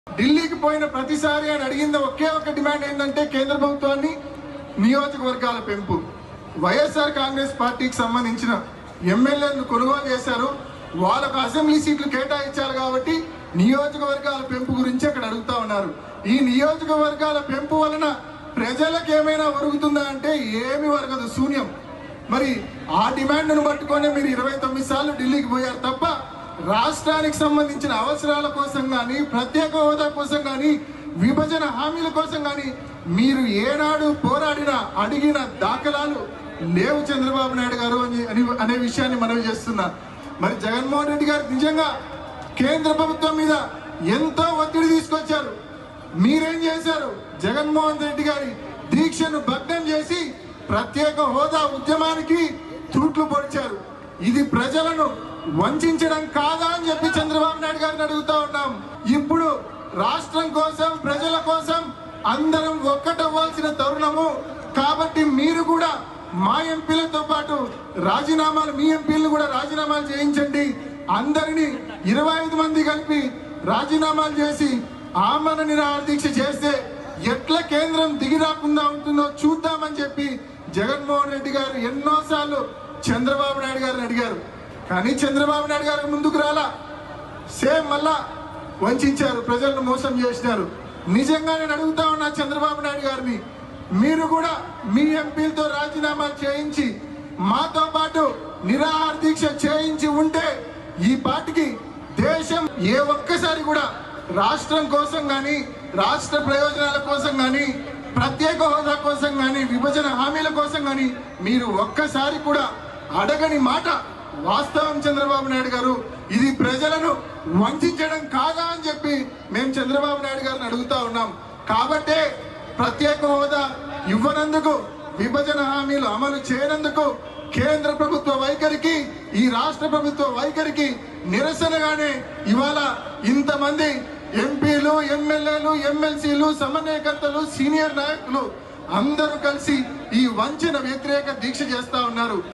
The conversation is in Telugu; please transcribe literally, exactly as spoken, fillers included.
ఢిల్లీకి పోయిన ప్రతిసారి ఆయన అడిగింది ఒకే ఒక డిమాండ్ ఏంటంటే కేంద్ర ప్రభుత్వాన్ని నియోజకవర్గాల పెంపు. వైఎస్ఆర్ కాంగ్రెస్ పార్టీకి సంబంధించిన ఎమ్మెల్యేలను కొనుగోలు చేశారు, వాళ్ళకు అసెంబ్లీ సీట్లు కేటాయించారు కాబట్టి నియోజకవర్గాల పెంపు గురించి అక్కడ అడుగుతా ఉన్నారు. ఈ నియోజకవర్గాల పెంపు వలన ప్రజలకు ఏమైనా ఒరుగుతుందా అంటే ఏమి వరగదు, శూన్యం. మరి ఆ డిమాండ్ను పట్టుకొని మీరు ఇరవై తొమ్మిది సార్లు ఢిల్లీకి పోయారు తప్ప రాష్ట్రానికి సంబంధించిన అవసరాల కోసం కానీ, ప్రత్యేక హోదా కోసం కానీ, విభజన హామీల కోసం కానీ మీరు ఏనాడు పోరాడినా అడిగిన దాఖలాలు లేవు చంద్రబాబు నాయుడు గారు అని అనే విషయాన్ని మనవి చేస్తున్నా. మరి జగన్మోహన్ రెడ్డి గారు నిజంగా కేంద్ర ప్రభుత్వం మీద ఎంతో ఒత్తిడి తీసుకొచ్చారు. మీరేం చేశారు? జగన్మోహన్ రెడ్డి గారి దీక్షను భగ్నం చేసి ప్రత్యేక హోదా ఉద్యమానికి తూట్లు పొడిచారు. ఇది ప్రజలను వంచడం కాదా అని చెప్పి చంద్రబాబు నాయుడు గారిని అడుగుతా ఉన్నాం. ఇప్పుడు రాష్ట్రం కోసం, ప్రజల కోసం అందరం ఒక్కటవ్వాల్సిన తరుణము. కాబట్టి మీరు కూడా మా ఎంపీలతో పాటు రాజీనామాలు, మీ ఎంపీలను కూడా రాజీనామాలు చేయించండి. అందరినీ ఇరవై ఐదు మంది కలిపి రాజీనామాలు చేసి ఆమరణ నిరాహార దీక్ష చేస్తే ఎట్లా కేంద్రం దిగి రాకుండా ఉంటుందో చూద్దామని చెప్పి జగన్మోహన్ రెడ్డి గారు ఎన్నోసార్లు చంద్రబాబు నాయుడు గారిని అడిగారు. కానీ చంద్రబాబు నాయుడు గారు ముందుకు రాలా. సేమ్ మళ్ళా వంచారు, ప్రజలను మోసం చేసినారు. నిజంగా నేను అడుగుతా ఉన్నా చంద్రబాబు నాయుడు గారిని, మీరు కూడా మీ ఎంపీలతో రాజీనామాలు చేయించి మాతో పాటు నిరాహార దీక్ష చేయించి ఉంటే ఈ పార్టీకి దేశం ఏ ఒక్కసారి కూడా రాష్ట్రం కోసం కానీ, రాష్ట్ర ప్రయోజనాల కోసం కానీ, ప్రత్యేక హోదా కోసం కానీ, విభజన హామీల కోసం కానీ మీరు ఒక్కసారి కూడా అడగని మాట వాస్తవం చంద్రబాబు నాయుడు గారు. ఇది ప్రజలను వంచడం కాదా అని చెప్పి మేము చంద్రబాబు నాయుడు గారిని అడుగుతా ఉన్నాం. కాబట్టే ప్రత్యేక హోదా ఇవ్వనందుకు, విభజన హామీలు అమలు చేయనందుకు కేంద్ర ప్రభుత్వ వైఖరికి, ఈ రాష్ట్ర ప్రభుత్వ వైఖరికి నిరసనగానే ఇవాళ ఇంతమంది ఎంపీలు, ఎమ్మెల్యేలు, ఎమ్మెల్సీలు, సమన్వయకర్తలు, సీనియర్ నాయకులు అందరూ కలిసి ఈ వంచన వ్యతిరేక దీక్ష చేస్తా ఉన్నారు.